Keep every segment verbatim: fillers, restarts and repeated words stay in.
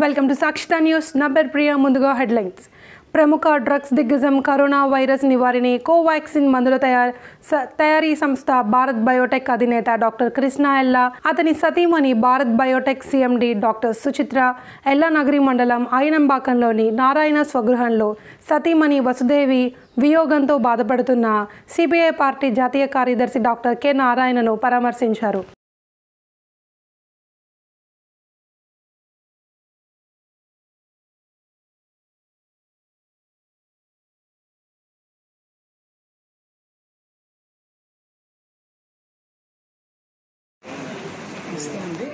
Welcome to Sakshitha news. నా పేరు ప్రియ. ముందుగా హెడ్లైన్స్. ప్రముఖ డ్రగ్స్ దిగ్గజం కరోనా వైరస్ నివారిణి కోవాక్సిన్ మందుల తయారు తయారీ సంస్థ భారత్ బయోటెక్ అధినేత డాక్టర్ కృష్ణ ఎల్లా, అతని సతీమణి Bharat biotech CMD doctor Suchitra ఎల్లానగరి మండలం ఐనంబాకంలోని నారాయణ స్వగృహంలో సతీమణి వసుదేవి వియోగంతో బాధపడుతున్న సిపిఐ పార్టీ జాతీయ కార్యదర్శి డాక్టర్ కె నారాయణను పరామర్శించారు. నమస్తే అండి.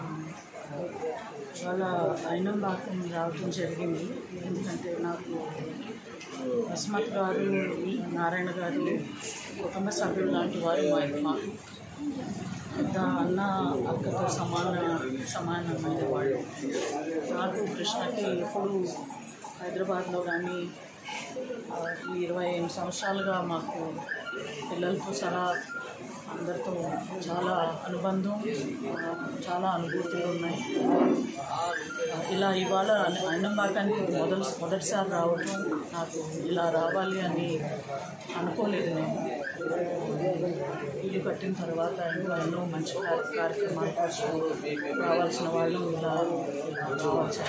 ఇవాళ ఐనంబాకం రావడం జరిగింది. ఎందుకంటే నాకు అస్మత్ గారు, నారాయణ గారు కుటుంబ సభ్యులు లాంటి వారు. మా మాకు పెద్ద అన్న అక్కతో సమాన సమానమైన వాళ్ళు. నాకు కృష్ణకి ఎప్పుడు హైదరాబాద్లో కానీ ఈ ఇరవై ఎనిమిది సంవత్సరాలుగా మాకు పిల్లలతో సహా అందరితో చాలా అనుబంధం, చాలా అనుభూతులు ఉన్నాయి. ఇలా ఇవాళ ఐనంబాకానికి మొదటి మొదటిసారి రావడం, నాకు ఇలా రావాలి అని అనుకోలేదు. నేను ఇల్లు కట్టిన తర్వాత ఇంకా ఎన్నో మంచి కార్యక్రమాల కోసం రావాల్సిన వాళ్ళు ఇలా రావాల్సి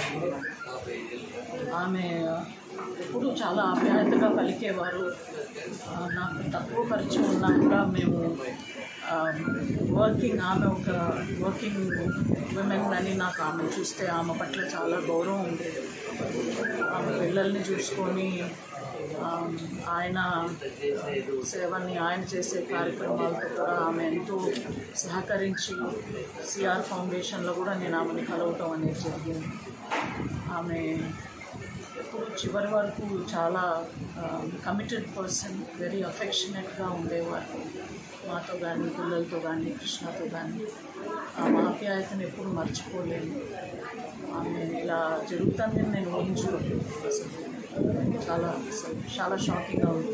ఆమె ఎప్పుడు చాలా ఆప్యాయతగా పలికేవారు. నాకు తక్కువ పరిచయం ఉన్నా కూడా మేము వర్కింగ్ ఆమె ఒక వర్కింగ్ ఉమెన్ అని నాకు ఆమె చూస్తే ఆమె పట్ల చాలా గౌరవం ఉండేది. ఆమె పిల్లల్ని చూసుకొని ఆయన సేవని, ఆయన చేసే కార్యక్రమాలతో కూడా ఆమె ఎంతో సహకరించి సిఆర్ ఫౌండేషన్లో కూడా నేను ఆమెను కలవటం అనేది జరిగింది. ఆమె చివరి వరకు చాలా కమిటెడ్ పర్సన్, వెరీ అఫెక్షనేట్గా ఉండేవారు. మాతో కానీ, పిల్లలతో కానీ, కృష్ణతో కానీ ఆ ఆప్యాయతను ఎప్పుడు మర్చిపోలేను. ఆమె ఇలా జరుగుతుందని నేను ఊహించుకోలేదు. చాలా చాలా షాకింగ్గా ఉంది.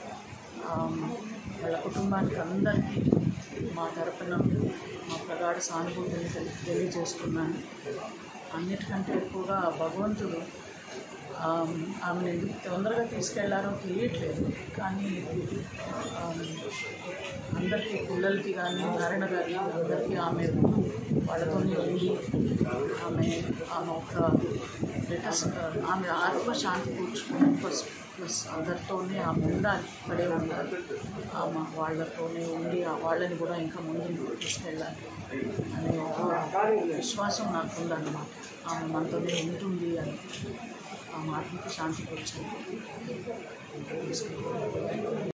వాళ్ళ కుటుంబానికి అందరికీ మా తరపున మా ప్రగాఢ సానుభూతిని తెలియజేస్తున్నాను. అన్నిటికంటే ఎక్కువగా భగవంతుడు ఆమెను ఎందుకు తొందరగా తీసుకెళ్లారో తెలియట్లేదు. కానీ అందరికీ, పిల్లలకి కానీ, నారాయణ గారికి అందరికీ ఆమె వాళ్ళతోనే ఉండి ఆమె ఆమె ఒక లేటెస్ట్ ఆమె ఆత్మశాంతి కూర్చుకుని ఫస్ట్ ప్లస్ అందరితోనే ఆమె ఉండాలి, ఇక్కడే ఉండాలి. ఆమె వాళ్ళతోనే ఉండి ఆ వాళ్ళని కూడా ఇంకా ముందు తీసుకెళ్ళాలి అనే ఒక విశ్వాసం నాకు ఉందన్నమాట. ఆమె మనతోనే ఉంటుంది అని ఆ ఆత్మకి శాంతి వచ్చింది.